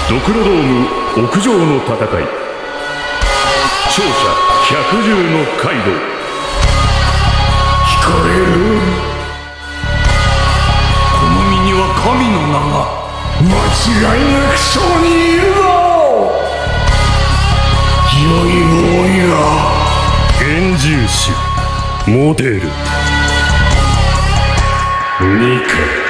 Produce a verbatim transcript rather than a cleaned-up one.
ドクロドーム屋上の戦い、勝者百獣のカイドウ。 聞こえる？この身には神の名が。間違いなくそこにいるぞ。良いもんや。 幻獣種モデルニカ。